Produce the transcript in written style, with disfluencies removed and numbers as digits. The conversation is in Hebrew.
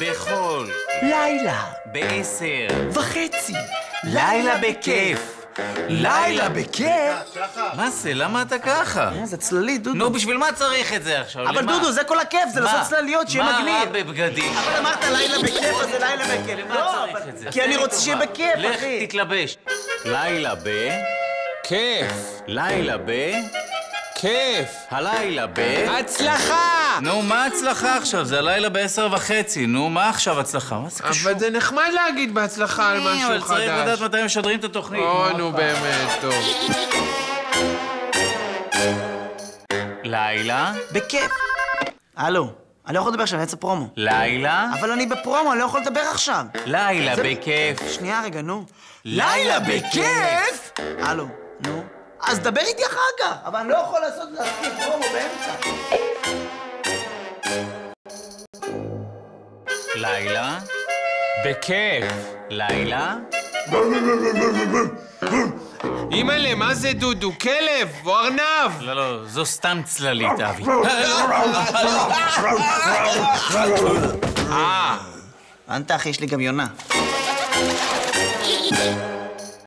בחול. לילה. ב10:30. לילה בכיף. לילה בכיף. מה זה? למה אתה ככה? זה צללי, דודו. נו, בשביל מה צריך את זה עכשיו? אבל דודו, זה כל הכיף, זה לעשות צלליות, שיהיה מגניב. מה רע בבגדים? אבל אמרת לילה בכיף, אז זה לילה בכיף. למה צריך את זה? כי אני רוצה שיהיה בכיף, לך אחי. תתלבש. לילה כיף. לילה כיף. הלילה הצלחה! נו, מה הצלחה עכשיו? זה הלילה ב10:30. נו, מה עכשיו הצלחה? מה זה קשור? אבל זה נחמד להגיד בהצלחה על משהו אבל צריך לדעת חדש. מתי משדרים את התוכנית. נו, באמת, טוב. לילה בכיף. הלו, אני לא יכול לדבר עכשיו, אני אצא פרומו. לילה אבל אני בפרומו, אני לא יכול לדבר עכשיו. לילה בכיף. שנייה רגע, נו. לילה בכיף? הלו, נו. אז דבר איתי אחר כך, אבל אני לא יכול להתחיל פרומו באמצע. לילה בכיף. לילה אימא'לה, מה זה דודו? כלב או ארנב? לא, זו סתם צללית, אבי. אנתה אחי, יש לי גם יונה.